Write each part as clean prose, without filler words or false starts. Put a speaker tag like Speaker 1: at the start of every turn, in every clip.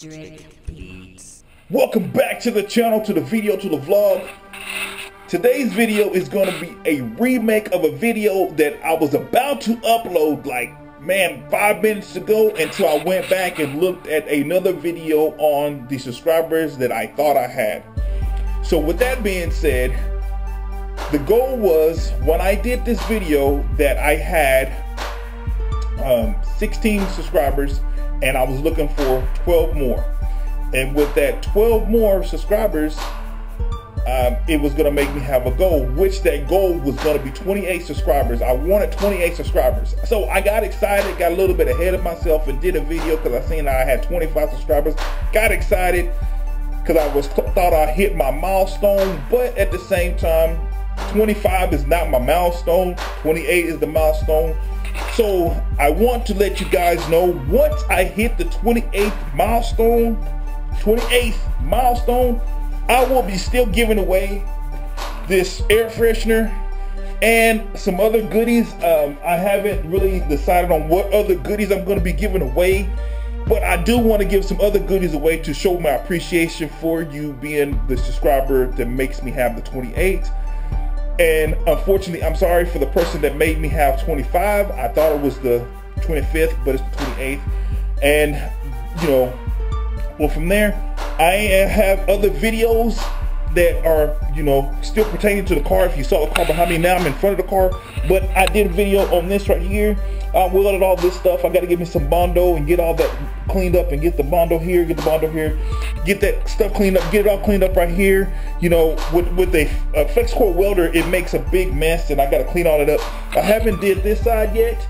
Speaker 1: Strict Beats.
Speaker 2: Welcome back to the channel, to the video, to the vlog. Today's video is going to be a remake of a video that I was about to upload like, man, 5 minutes ago, until I went back and looked at another video on the subscribers that I thought I had. So with that being said, the goal was, when I did this video, that I had 16 subscribers and I was looking for 12 more. And with that 12 more subscribers, it was going to make me have a goal, which that goal was going to be 28 subscribers. I wanted 28 subscribers. So I got excited, got a little bit ahead of myself and did a video because I seen that I had 25 subscribers. Got excited because I thought I hit my milestone, but at the same time, 25 is not my milestone, 28 is the milestone. So I want to let you guys know, once I hit the 28th milestone, I will be still giving away this air freshener and some other goodies. I haven't really decided on what other goodies I'm going to be giving away, but I do want to give some other goodies away to show my appreciation for you being the subscriber that makes me have the 28. And unfortunately, I'm sorry for the person that made me have 25. I thought it was the 25th, but it's the 28th. And, you know, well, from there, I have other videos that are, you know, still pertaining to the car. If you saw the car behind me, now I'm in front of the car. But I did a video on this right here. We'll all this stuff. I got to give me some Bondo and get all that cleaned up, and get the Bondo here, get the Bondo here, get that stuff cleaned up, get it all cleaned up right here. You know, with a FlexCore welder, it makes a big mess, and I got to clean all it up. I haven't did this side yet,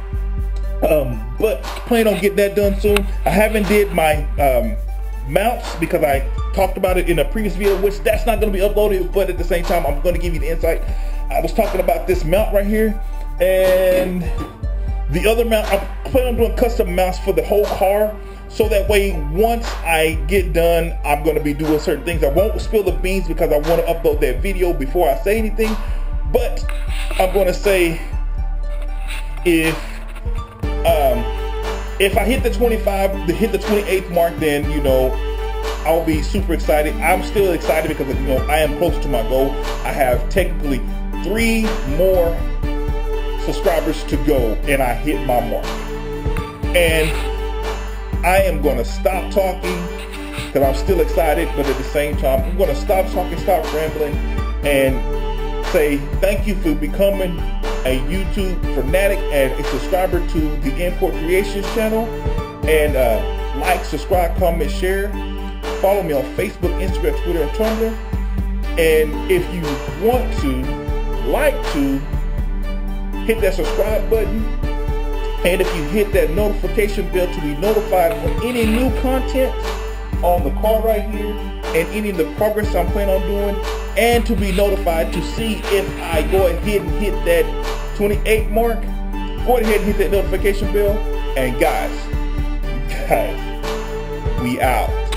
Speaker 2: but plan on getting that done soon. I haven't did my mounts because I talked about it in a previous video, which that's not going to be uploaded, but at the same time, I'm going to give you the insight. I was talking about this mount right here, and the other mount, I plan on doing custom mounts for the whole car, so that way once I get done, I'm going to be doing certain things. I won't spill the beans because I want to upload that video before I say anything, but I'm going to say, if I hit the 25, to hit the 28th mark, then, you know, I'll be super excited. I'm still excited because, you know, I am close to my goal. I have technically 3 more subscribers to go and I hit my mark. And I am going to stop talking because I'm still excited, but at the same time, I'm going to stop talking, stop rambling, and say thank you for becoming a YouTube fanatic and a subscriber to the Import Creations channel. And like, subscribe, comment, share. Follow me on Facebook, Instagram, Twitter, and Tumblr. And if you want to, hit that subscribe button. And if you hit that notification bell to be notified of any new content on the car right here, and any of the progress I'm planning on doing, and to be notified to see if I go ahead and hit that 28 mark, go ahead and hit that notification bell. And guys, we out.